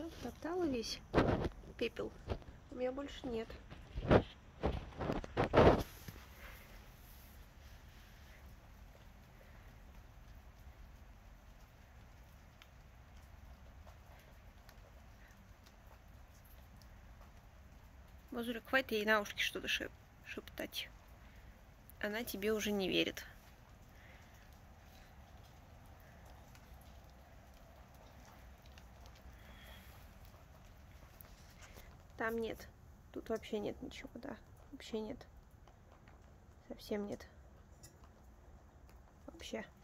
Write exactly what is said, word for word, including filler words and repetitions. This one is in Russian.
Да, топтала весь пепел. У меня больше нет. Базуля, хватит ей на ушки что-то шеп шептать. Она тебе уже не верит. Там нет. Тут вообще нет ничего, да. Вообще нет. Совсем нет. Вообще.